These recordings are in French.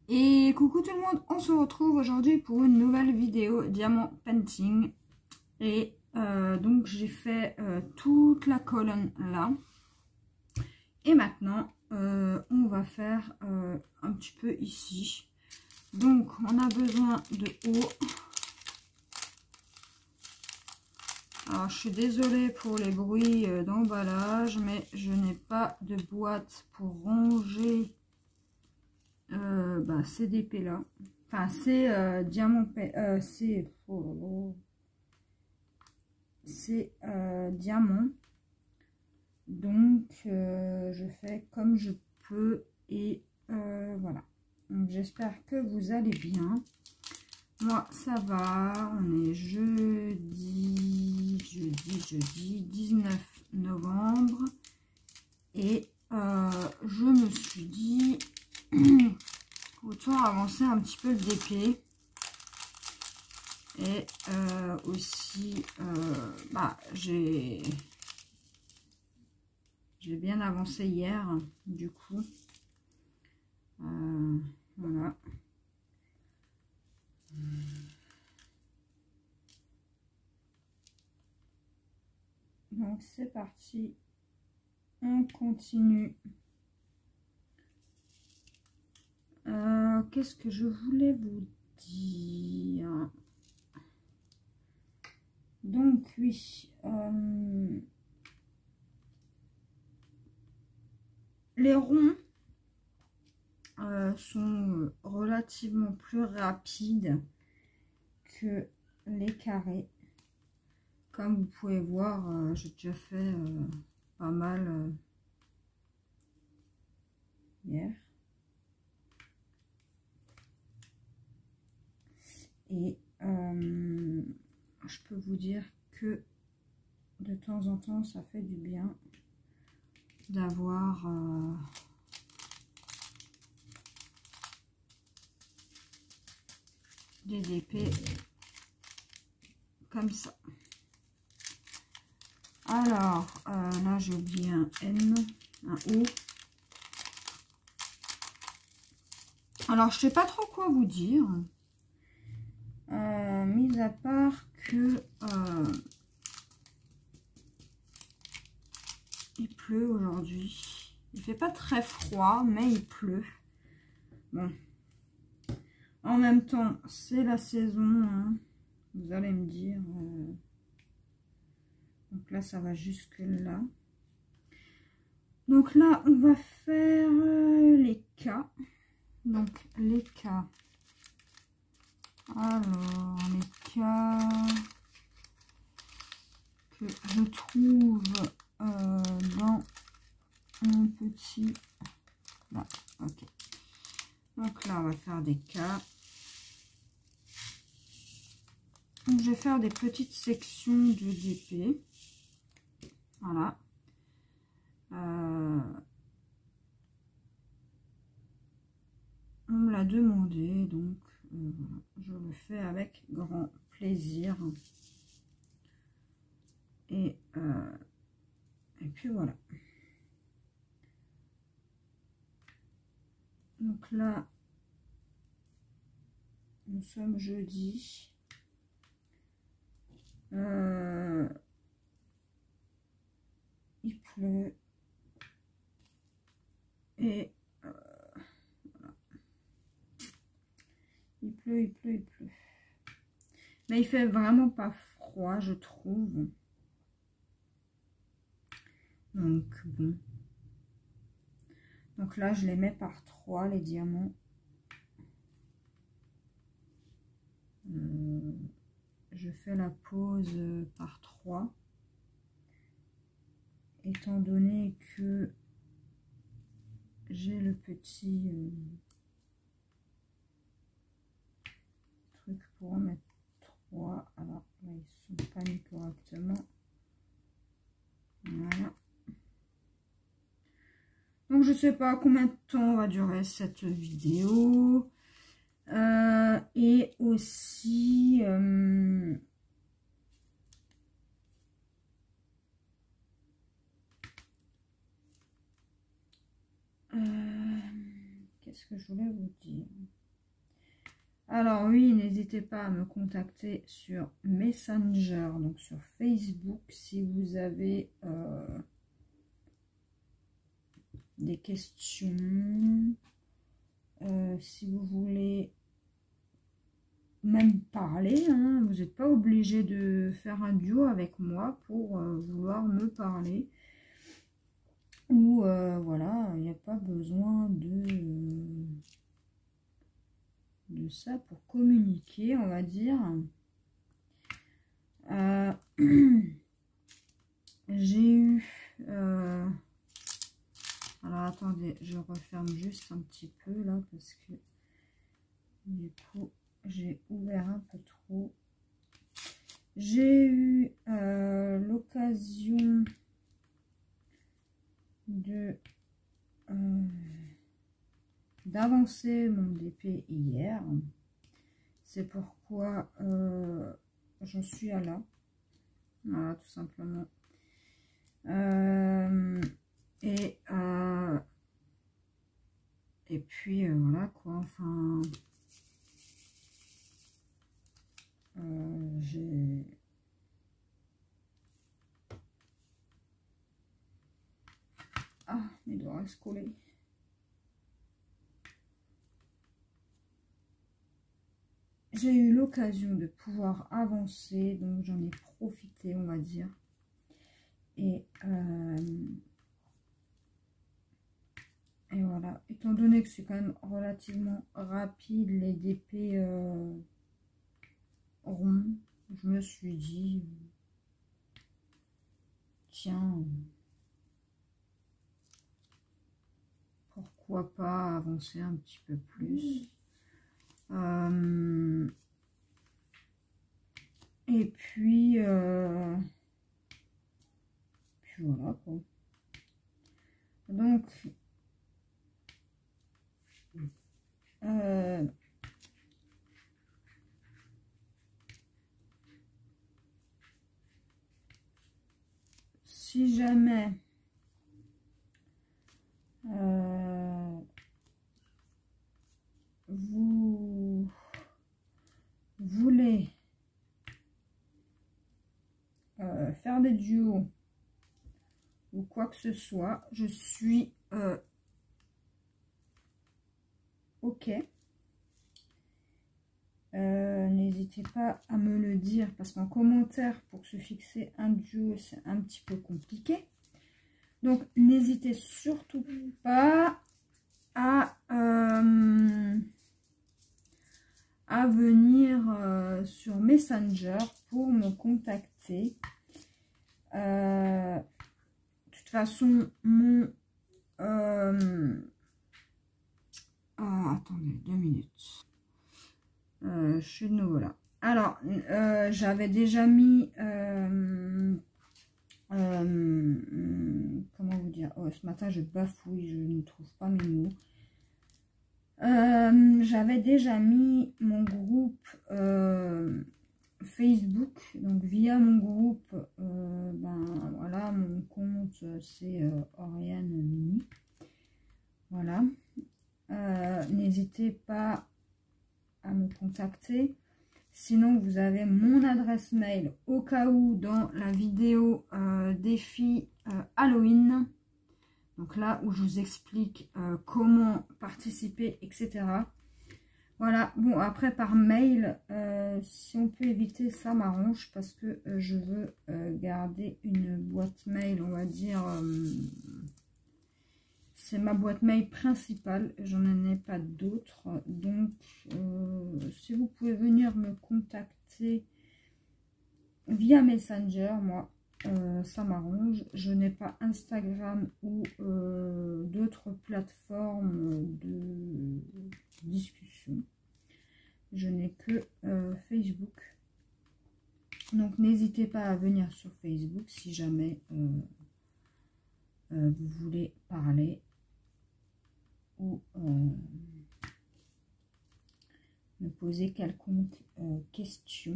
Et coucou tout le monde, on se retrouve aujourd'hui pour une nouvelle vidéo diamant painting. Et donc j'ai fait toute la colonne là. Et maintenant on va faire un petit peu ici. Donc on a besoin de eau. Alors je suis désolée pour les bruits d'emballage, mais je n'ai pas de boîte pour ranger CDP là. Enfin c'est diamant, c'est diamant. Donc je fais comme je peux et voilà. Donc j'espère que vous allez bien. Moi ça va, on est jeudi 19 novembre et je me suis dit autant avancer un petit peu le DP et aussi j'ai bien avancé hier du coup voilà. Donc c'est parti, on continue. Qu'est-ce que je voulais vous dire? Donc oui, les ronds sont relativement plus rapides que les carrés. Comme vous pouvez voir, j'ai déjà fait pas mal hier. Et je peux vous dire que de temps en temps, ça fait du bien d'avoir des DP comme ça. Alors, là, j'ai oublié un N, un O. Alors, je sais pas trop quoi vous dire. Mis à part que il pleut aujourd'hui. Il fait pas très froid, mais il pleut. Bon. En même temps, c'est la saison. Hein. Vous allez me dire. Donc là, ça va jusque là. Donc là, on va faire les cas. Donc les cas. Alors, les cas que je trouve dans mon petit... Là, ok. Donc là, on va faire des cas. Donc, je vais faire des petites sections de DP. Voilà. On me l'a demandé, donc voilà, je le fais avec grand plaisir. Et puis voilà. Donc là, nous sommes jeudi. Il pleut. Et voilà. Il pleut, il pleut, il pleut. Mais il fait vraiment pas froid, je trouve. Donc bon. Donc là, je les mets par 3, les diamants. Je fais la pause par 3. Étant donné que j'ai le petit truc pour en mettre 3. Alors là, ils sont pas mis correctement. Voilà. Donc je sais pas combien de temps va durer cette vidéo. Et aussi qu'est-ce que je voulais vous dire? Alors oui, n'hésitez pas à me contacter sur Messenger, donc sur Facebook, si vous avez des questions, si vous voulez même parler, hein, vous n'êtes pas obligé de faire un duo avec moi pour vouloir me parler. Ou voilà, il n'y a pas besoin de ça pour communiquer, on va dire. J'ai eu... alors attendez, je referme juste un petit peu là parce que du coup j'ai ouvert un peu trop. J'ai eu l'occasion de d'avancer mon DP hier. C'est pourquoi j'en suis à là. Voilà, tout simplement. Et puis voilà quoi, enfin j'ai mes doigts restent collés. J'ai eu l'occasion de pouvoir avancer, donc j'en ai profité, on va dire. Et voilà, étant donné que c'est quand même relativement rapide, les DP ronds, je me suis dit, tiens, pourquoi pas avancer un petit peu plus. Et puis voilà quoi. Donc si jamais vous voulez faire des duos ou quoi que ce soit, je suis ok. N'hésitez pas à me le dire parce qu'en commentaire pour se fixer un duo c'est un petit peu compliqué, donc n'hésitez surtout pas à venir sur Messenger pour me contacter. De toute façon mon attendez 2 minutes. Je suis de nouveau là. Alors, j'avais déjà mis... comment vous dire, ce matin, je bafouille, je ne trouve pas mes mots. J'avais déjà mis mon groupe Facebook. Donc, via mon groupe, ben voilà, mon compte, c'est Oriane Mini. Voilà. N'hésitez pas à me contacter. Sinon, vous avez mon adresse mail au cas où dans la vidéo défi Halloween. Donc là où je vous explique comment participer, etc. Voilà. Bon, après par mail, si on peut éviter, ça m'arrange parce que je veux garder une boîte mail, on va dire... c'est ma boîte mail principale, j'en ai pas d'autres. Donc, si vous pouvez venir me contacter via Messenger, moi, ça m'arrange. Je n'ai pas Instagram ou d'autres plateformes de discussion. Je n'ai que Facebook. Donc, n'hésitez pas à venir sur Facebook si jamais vous voulez parler ou me poser quelconque question.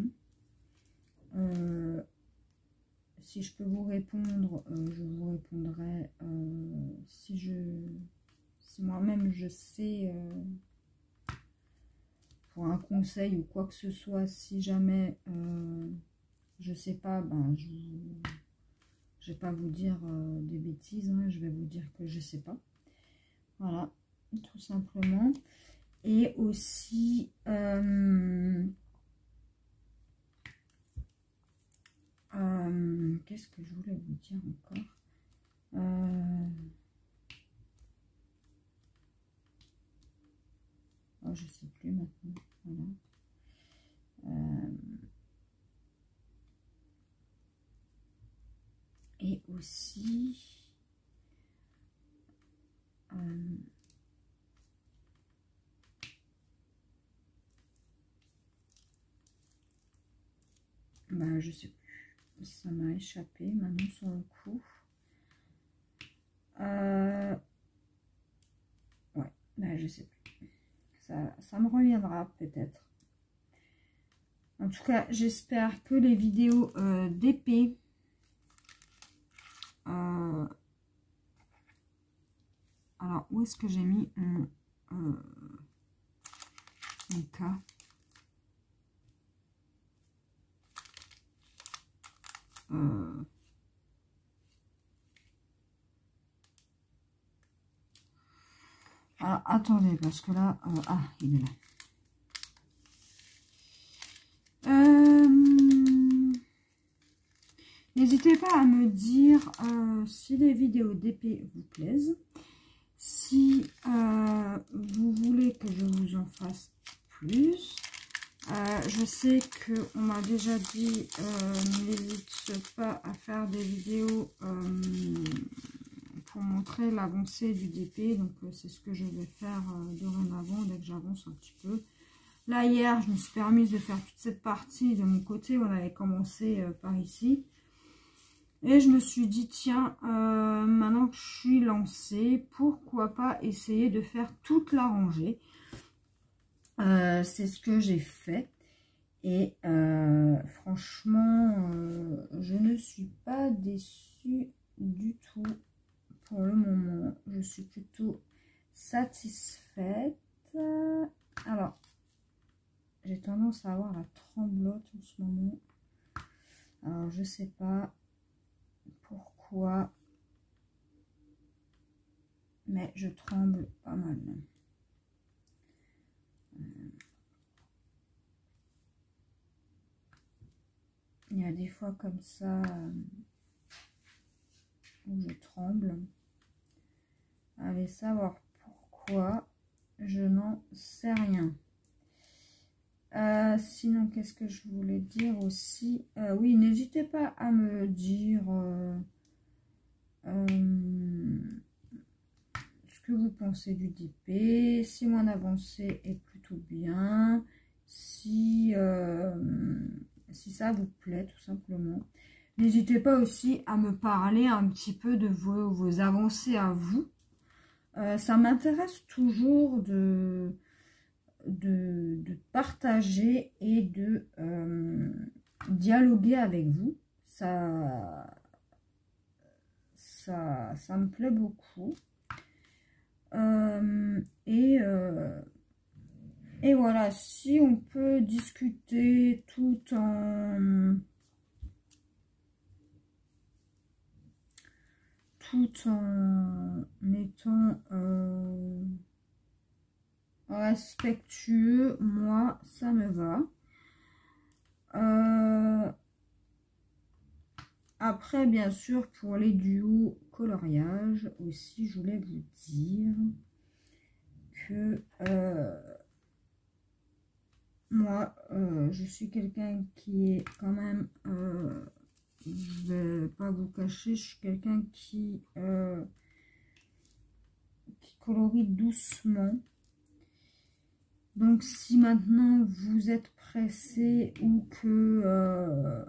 Si je peux vous répondre, je vous répondrai. Si moi-même je sais pour un conseil ou quoi que ce soit. Si jamais je sais pas, ben je vais pas vous dire des bêtises, hein, je vais vous dire que je sais pas. Voilà, tout simplement. Et aussi qu'est-ce que je voulais vous dire encore? Oh, je sais plus maintenant. Voilà. Et aussi ben, je sais plus. Ça m'a échappé maintenant sur le coup. Ouais, ben, je sais plus. Ça me reviendra peut-être. En tout cas, j'espère que les vidéos d'épée alors, où est-ce que j'ai mis mon cas? Alors, attendez, parce que là... ah, il est là. N'hésitez pas à me dire si les vidéos d'épée vous plaisent. Si vous voulez que je vous en fasse plus. Je sais qu'on m'a déjà dit n'hésite pas à faire des vidéos pour montrer l'avancée du DP. Donc c'est ce que je vais faire dorénavant dès que j'avance un petit peu. Là hier je me suis permise de faire toute cette partie de mon côté. On avait commencé par ici. Et je me suis dit, tiens, maintenant que je suis lancée, pourquoi pas essayer de faire toute la rangée. C'est ce que j'ai fait. Et franchement, je ne suis pas déçue du tout pour le moment. Je suis plutôt satisfaite. Alors, j'ai tendance à avoir la tremblote en ce moment. Alors, je sais pas pourquoi, mais je tremble pas mal. Il y a des fois comme ça où je tremble. Allez savoir pourquoi, je n'en sais rien. Sinon, qu'est-ce que je voulais dire aussi? Oui, n'hésitez pas à me dire ce que vous pensez du DP, si mon avancée est plutôt bien, si ça vous plaît tout simplement. N'hésitez pas aussi à me parler un petit peu de vos avancées à vous. Ça m'intéresse toujours de partager et de dialoguer avec vous. Ça me plaît beaucoup. Et voilà, si on peut discuter tout en étant respectueux, moi ça me va. Après, bien sûr, pour les duos coloriage aussi, je voulais vous dire que moi, je suis quelqu'un qui est quand même, je vais pas vous cacher, je suis quelqu'un qui colorie doucement. Donc, si maintenant vous êtes pressé ou que,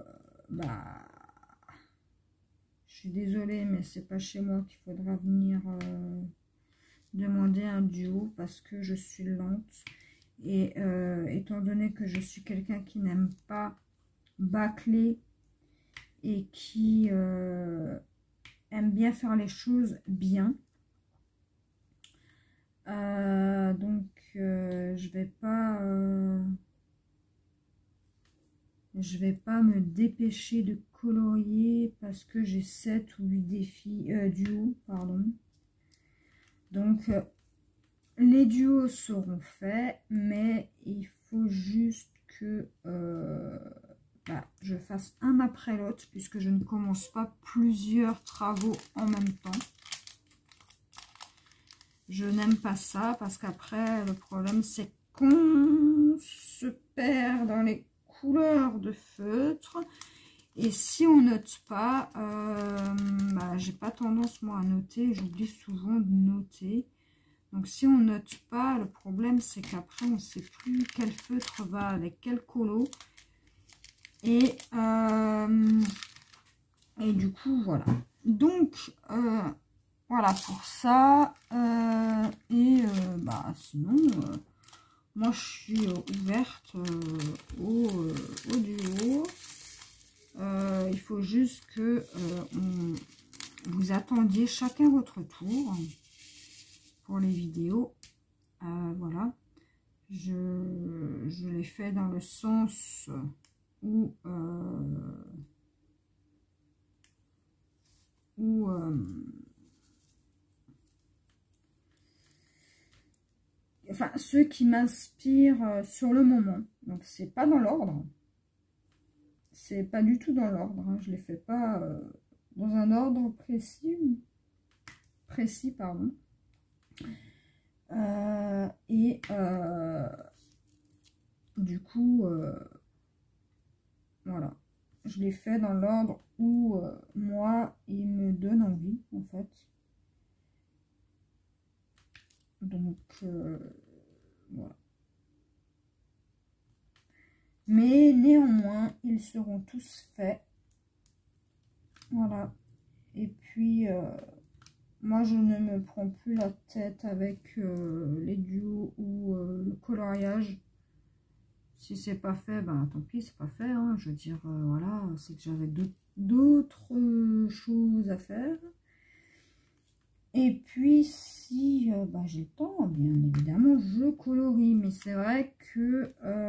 je suis désolée, mais c'est pas chez moi qu'il faudra venir demander un duo parce que je suis lente. Et étant donné que je suis quelqu'un qui n'aime pas bâcler et qui aime bien faire les choses bien, donc je vais pas Je vais pas me dépêcher de colorier parce que j'ai 7 ou 8 défis duos, pardon. Donc les duos seront faits, mais il faut juste que je fasse un après l'autre puisque je ne commence pas plusieurs travaux en même temps. Je n'aime pas ça parce qu'après le problème c'est qu'on se perd dans les couleurs de feutre. Et si on note pas, j'ai pas tendance moi à noter, j'oublie souvent de noter. Donc si on note pas, le problème c'est qu'après on ne sait plus quel feutre va avec quel colo. Et du coup voilà. Donc voilà pour ça. Sinon, moi je suis ouverte au duo. Il faut juste que vous attendiez chacun votre tour pour les vidéos. Voilà, je l'ai fait dans le sens où enfin ceux qui m'inspirent sur le moment. Donc c'est pas dans l'ordre. C'est pas du tout dans l'ordre, hein. Je les fais pas dans un ordre précis pardon. Du coup, voilà, je les fais dans l'ordre où moi, il me donne envie, en fait. Donc, voilà. Mais néanmoins, ils seront tous faits. Voilà. Et puis, moi, je ne me prends plus la tête avec les duos ou le coloriage. Si c'est pas fait, ben tant pis, c'est pas fait. Hein. Je veux dire, voilà, c'est que j'avais d'autres choses à faire. Et puis, si j'ai le temps, bien évidemment, je colorie. Mais c'est vrai que...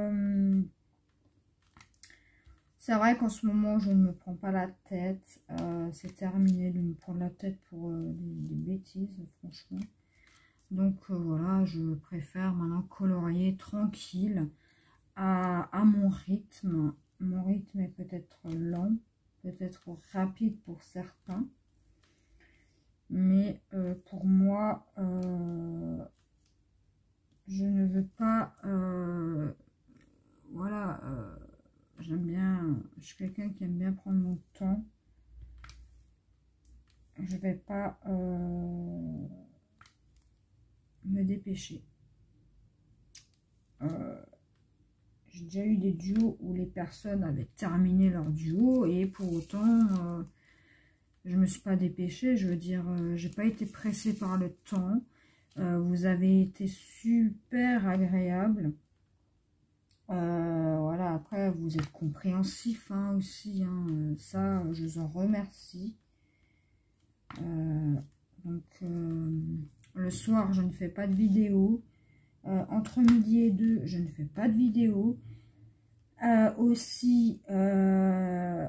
c'est vrai qu'en ce moment, je ne me prends pas la tête. C'est terminé de me prendre la tête pour des bêtises, franchement. Donc, voilà, je préfère maintenant colorier tranquille. À mon rythme. Mon rythme est peut-être lent, peut-être rapide pour certains. Mais pour moi, je ne veux pas... voilà, j'aime bien... Je suis quelqu'un qui aime bien prendre mon temps. Je vais pas me dépêcher. J'ai déjà eu des duos où les personnes avaient terminé leur duo et pour autant, je me suis pas dépêchée. Je veux dire, j'ai pas été pressée par le temps. Vous avez été super agréable. Voilà, après, vous êtes compréhensif hein, aussi. Hein, ça, je vous en remercie. Donc, le soir, je ne fais pas de vidéo. Entre midi et 2, je ne fais pas de vidéo. Aussi, le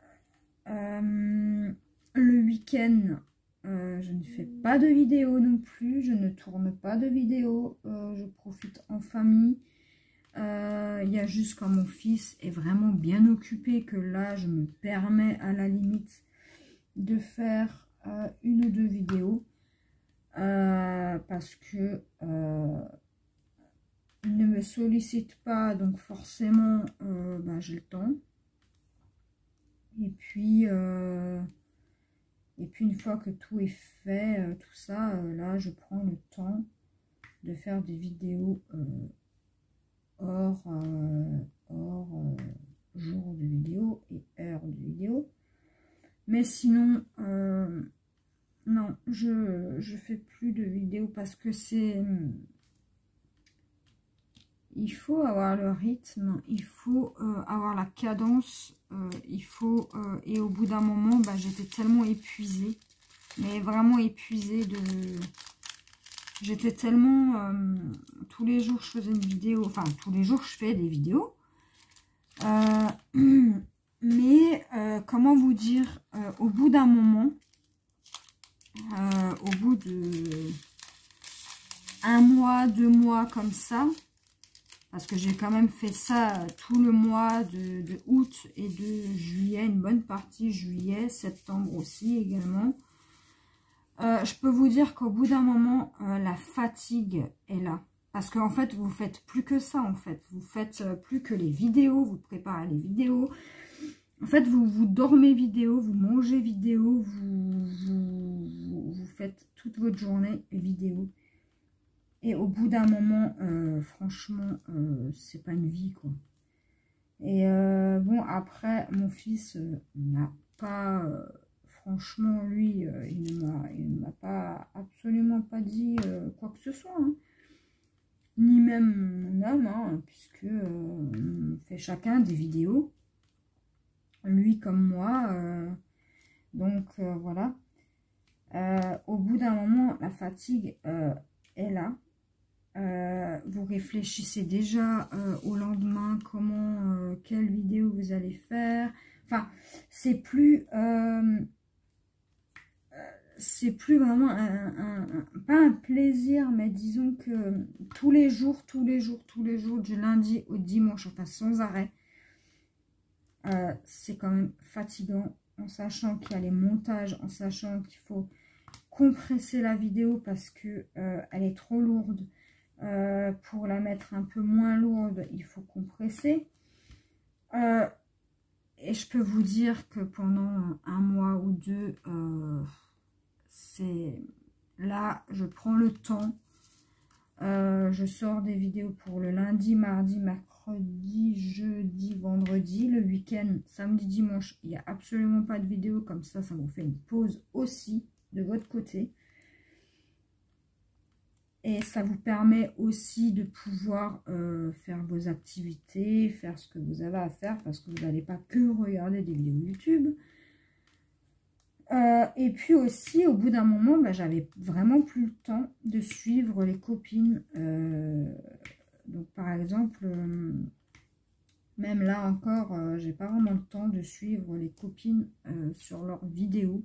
week-end, je ne fais pas de vidéo non plus. Je ne tourne pas de vidéo. Je profite en famille. Il y a juste quand mon fils est vraiment bien occupé que là, je me permets à la limite de faire une ou deux vidéos. Parce que... il ne me sollicite pas, donc forcément, j'ai le temps. Et puis une fois que tout est fait, tout ça, là, je prends le temps de faire des vidéos hors jour de vidéo et heure de vidéo. Mais sinon, non, je fais plus de vidéos parce que c'est... Il faut avoir le rythme, il faut avoir la cadence, il faut... et au bout d'un moment, j'étais tellement épuisée, mais vraiment épuisée de... J'étais tellement... tous les jours, je faisais une vidéo, enfin, tous les jours, je fais des vidéos. Mais comment vous dire, au bout d'un moment, au bout de 1 mois, 2 mois comme ça, parce que j'ai quand même fait ça tout le mois de août et de juillet, une bonne partie juillet, septembre aussi également. Je peux vous dire qu'au bout d'un moment, la fatigue est là. Parce qu'en fait, vous faites plus que ça, en fait. Vous faites plus que les vidéos, vous préparez les vidéos. En fait, vous dormez vidéo, vous mangez vidéo, vous faites toute votre journée vidéo. Et au bout d'un moment, franchement, c'est pas une vie, quoi. Et bon, après, mon fils n'a pas... franchement, lui, il ne m'a pas absolument pas dit quoi que ce soit. Hein. Ni même mon homme, hein, puisque on fait chacun des vidéos. Lui comme moi. Donc, voilà. Au bout d'un moment, la fatigue est là. Vous réfléchissez déjà au lendemain, comment, quelle vidéo vous allez faire. Enfin, c'est plus vraiment pas un plaisir, mais disons que tous les jours, du lundi au dimanche, enfin sans arrêt, c'est quand même fatigant, en sachant qu'il y a les montages, en sachant qu'il faut compresser la vidéo parce que elle est trop lourde. Pour la mettre un peu moins lourde, il faut compresser. Et je peux vous dire que pendant 1 mois ou 2, c'est là, je prends le temps. Je sors des vidéos pour le lundi, mardi, mercredi, jeudi, vendredi. Le week-end, samedi, dimanche, il n'y a absolument pas de vidéo. Comme ça vous fait une pause aussi de votre côté. Et ça vous permet aussi de pouvoir faire vos activités, faire ce que vous avez à faire, parce que vous n'allez pas que regarder des vidéos YouTube. Et puis aussi, au bout d'un moment, bah, j'avais vraiment plus le temps de suivre les copines. Donc, par exemple, même là encore, j'ai pas vraiment le temps de suivre les copines sur leurs vidéos.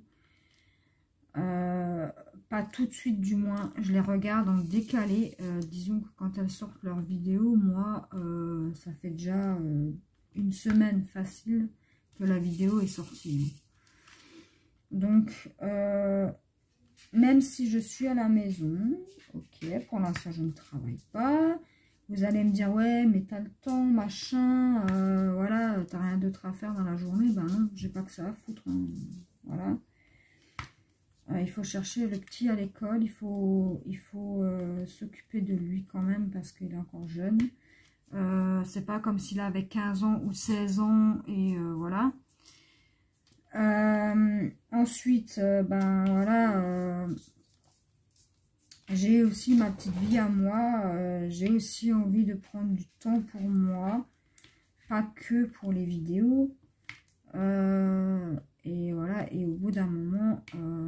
Pas tout de suite du moins, je les regarde en décalé. Disons que quand elles sortent leurs vidéos, moi, ça fait déjà 1 semaine facile que la vidéo est sortie. Donc, même si je suis à la maison, ok, pour l'instant je ne travaille pas. Vous allez me dire, ouais, mais t'as le temps, machin, voilà, t'as rien d'autre à faire dans la journée. Ben non, j'ai pas que ça à foutre, hein. Voilà. Il faut chercher le petit à l'école, il faut s'occuper de lui quand même parce qu'il est encore jeune. C'est pas comme s'il avait 15 ans ou 16 ans et voilà. Ensuite, ben voilà, j'ai aussi ma petite vie à moi. J'ai aussi envie de prendre du temps pour moi, pas que pour les vidéos. Et voilà, et au bout d'un moment,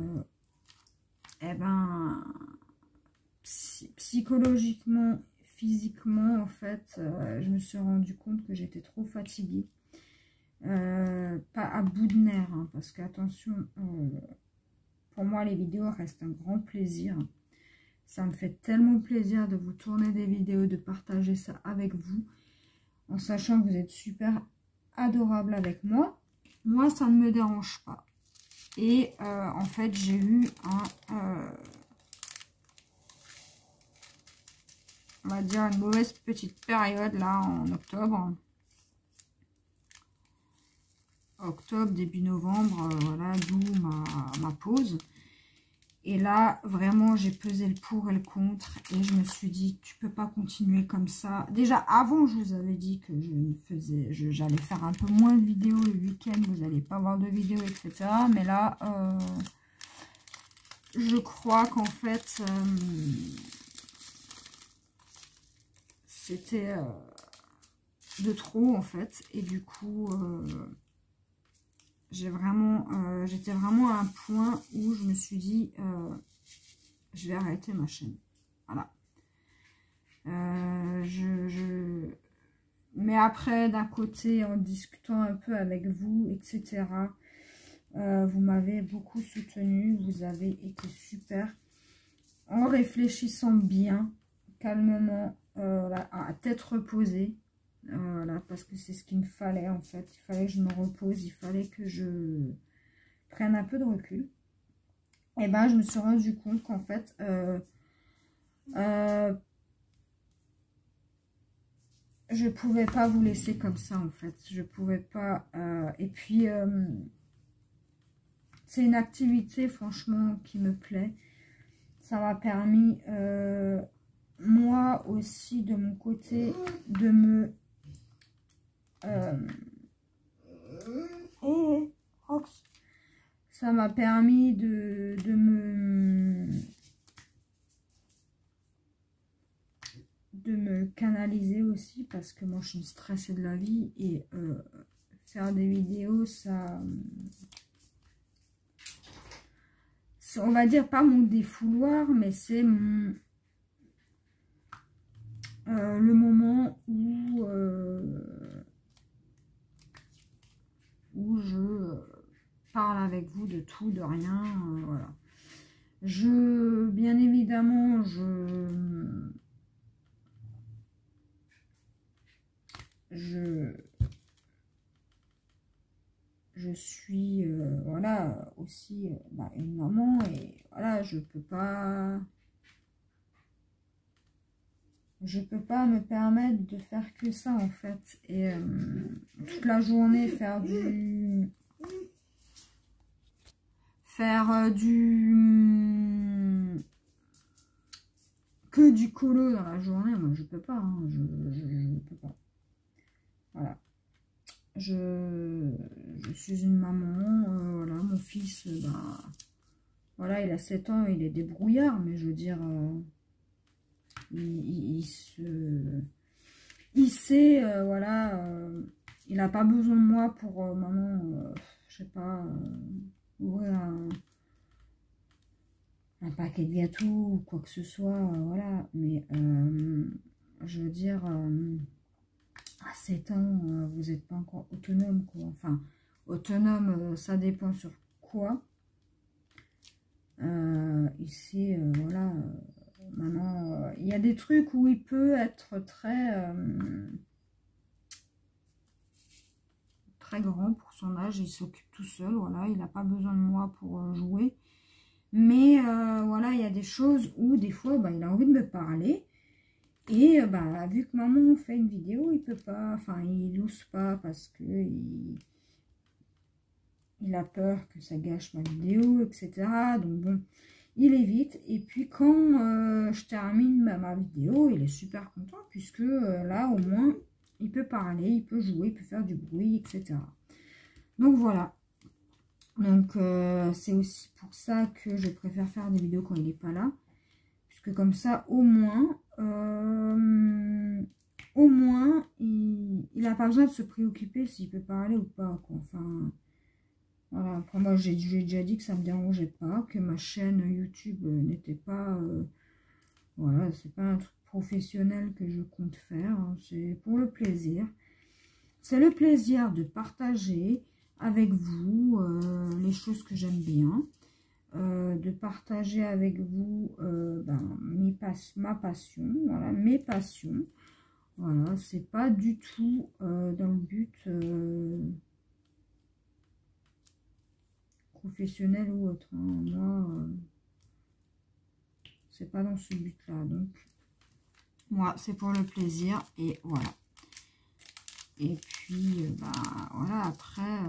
eh ben, psychologiquement, physiquement, en fait, je me suis rendu compte que j'étais trop fatiguée. Pas à bout de nerfs, hein, parce que attention, pour moi les vidéos restent un grand plaisir. Ça me fait tellement plaisir de vous tourner des vidéos, de partager ça avec vous, en sachant que vous êtes super adorable avec moi. Moi, ça ne me dérange pas. Et en fait, j'ai eu on va dire une mauvaise petite période là en octobre. Octobre, début novembre, voilà, d'où ma pause. Et là, vraiment, j'ai pesé le pour et le contre. Et je me suis dit, tu peux pas continuer comme ça. Déjà, avant, je vous avais dit que j'allais faire un peu moins de vidéos le week-end. Vous n'allez pas voir de vidéos, etc. Mais là, je crois qu'en fait, c'était de trop, en fait. Et du coup... j'étais vraiment à un point où je me suis dit je vais arrêter ma chaîne, voilà. Mais après, d'un côté, en discutant un peu avec vous, etc., vous m'avez beaucoup soutenu, vous avez été super. En réfléchissant bien, calmement, à tête reposée, voilà, parce que c'est ce qu'il me fallait en fait. Il fallait que je me repose, il fallait que je prenne un peu de recul. Et ben, je me suis rendu compte qu'en fait, je pouvais pas vous laisser comme ça en fait. Je pouvais pas. Et puis, c'est une activité franchement qui me plaît. Ça m'a permis, moi aussi, de mon côté, de me... ça m'a permis de me canaliser aussi, parce que moi, je suis stressée de la vie. Et faire des vidéos, ça... on va dire pas mon défouloir, mais c'est mon... le moment où je parle avec vous de tout, de rien, voilà. Bien évidemment, je suis, voilà, aussi une maman, et voilà, je peux pas me permettre de faire que ça en fait, et toute la journée faire que du colo dans la journée. Moi je peux pas, hein, je peux pas, voilà. Je suis une maman, voilà, mon fils, voilà, il a 7 ans, il est débrouillard, mais je veux dire, il sait, voilà, il n'a pas besoin de moi pour, maman, je sais pas, ouvrir un paquet de gâteaux ou quoi que ce soit, voilà, mais je veux dire, à 7 ans, vous n'êtes pas encore autonome, quoi. Enfin, autonome, ça dépend sur quoi. Ici, voilà, maintenant, il y a des trucs où il peut être très grand pour son âge, il s'occupe tout seul, voilà, il n'a pas besoin de moi pour jouer. Mais voilà, il y a des choses où des fois, il a envie de me parler. Et vu que maman fait une vidéo, il peut pas, enfin, il n'ose pas parce que il a peur que ça gâche ma vidéo, etc. Donc bon, il évite. Et puis quand je termine ma vidéo, il est super content, puisque là, au moins, il peut parler, il peut jouer, il peut faire du bruit, etc. Donc voilà. Donc c'est aussi pour ça que je préfère faire des vidéos quand il n'est pas là. Puisque comme ça, au moins, il n'a pas besoin de se préoccuper s'il peut parler ou pas, quoi. Enfin, voilà. Après, moi, j'ai déjà dit que ça ne me dérangeait pas, que ma chaîne YouTube n'était pas... voilà, c'est pas un truc professionnel que je compte faire. Hein, c'est pour le plaisir. C'est le plaisir de partager avec vous les choses que j'aime bien. De partager avec vous ma passion, voilà, mes passions. Voilà, c'est pas du tout dans le but professionnel ou autre. Hein. Moi, c'est pas dans ce but-là. Donc, moi, c'est pour le plaisir et voilà. Et puis, voilà, après...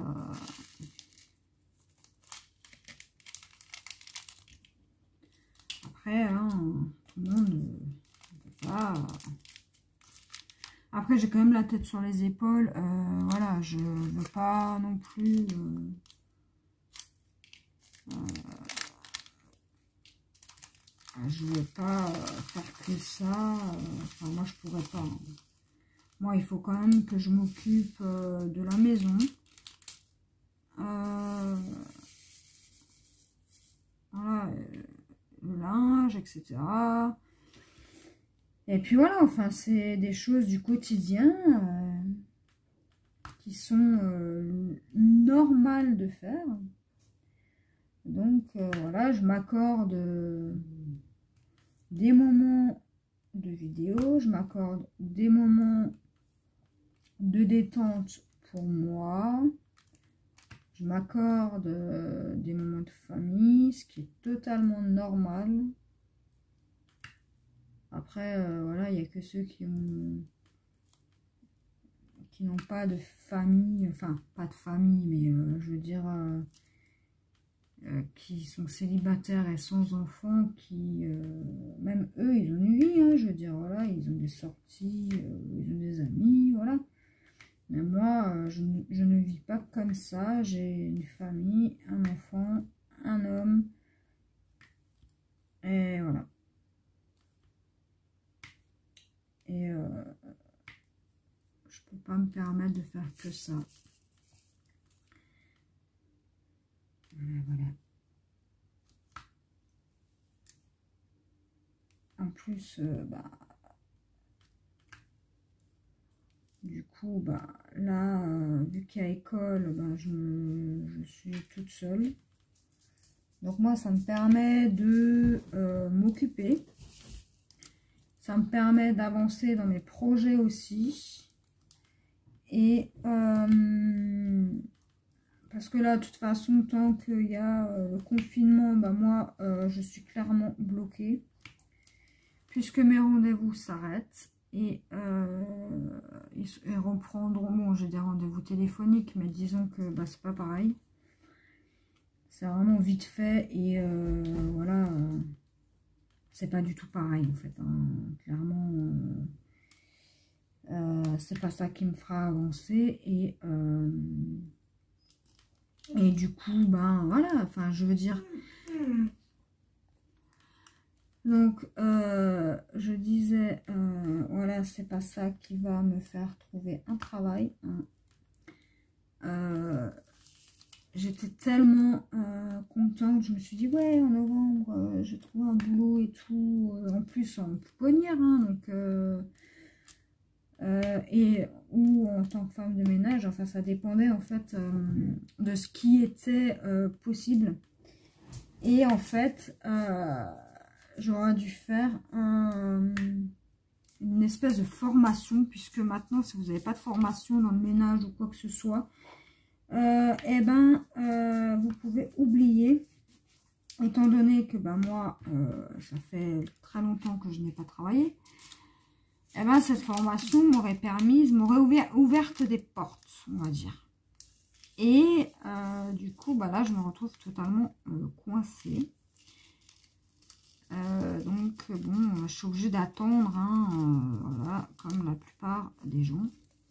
Après, hein, tout le monde ne peut pas... Après, j'ai quand même la tête sur les épaules. Voilà, je veux pas non plus... je veux pas faire que ça. Enfin, moi, je pourrais pas. Hein. Moi, il faut quand même que je m'occupe de la maison. Voilà, le linge, etc. Et puis voilà, enfin, c'est des choses du quotidien. qui sont normales de faire. Donc voilà, je m'accorde des moments de vidéo, je m'accorde des moments de détente pour moi, je m'accorde des moments de famille, ce qui est totalement normal. Après, voilà, il n'y a que ceux qui n'ont pas de famille, enfin, pas de famille, mais je veux dire, qui sont célibataires et sans enfants, qui, même eux, ils ont une vie, hein, je veux dire, voilà, ils ont des sorties, ils ont des amis, voilà. Mais moi, je ne vis pas comme ça, j'ai une famille, un enfant, un homme, et voilà. Et je peux pas me permettre de faire que ça. Voilà. En plus, du coup, là, vu qu'il y a école, je suis toute seule. Donc moi, ça me permet de m'occuper. Ça me permet d'avancer dans mes projets aussi. Et parce que là, de toute façon, tant qu'il y a le confinement, moi, je suis clairement bloquée. Puisque mes rendez-vous s'arrêtent. Et ils reprendront, bon, j'ai des rendez-vous téléphoniques, mais disons que c'est pas pareil. C'est vraiment vite fait. Et voilà, c'est pas du tout pareil, en fait. Hein. Clairement, c'est pas ça qui me fera avancer. Et du coup, voilà, enfin, je veux dire... Donc, je disais, voilà, c'est pas ça qui va me faire trouver un travail. Hein. J'étais tellement contente, je me suis dit, ouais, en novembre, je trouve un boulot et tout. En plus, en pouponnière, hein, donc... ou en tant que femme de ménage, enfin ça dépendait en fait de ce qui était possible. Et en fait, j'aurais dû faire une espèce de formation, puisque maintenant, si vous n'avez pas de formation dans le ménage ou quoi que ce soit, vous pouvez oublier, étant donné que moi, ça fait très longtemps que je n'ai pas travaillé. Cette formation m'aurait ouverte des portes, on va dire. Et du coup, là, je me retrouve totalement coincée. Donc, bon, je suis obligée d'attendre, hein, voilà, comme la plupart des gens.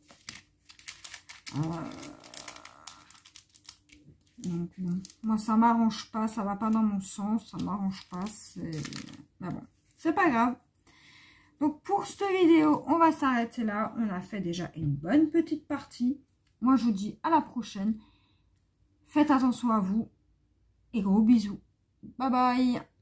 Donc, bon, moi, ça m'arrange pas, ça va pas dans mon sens, ça m'arrange pas. Mais bon, c'est pas grave. Donc, pour cette vidéo, on va s'arrêter là. On a fait déjà une bonne petite partie. Moi, je vous dis à la prochaine. Faites attention à vous et gros bisous. Bye bye.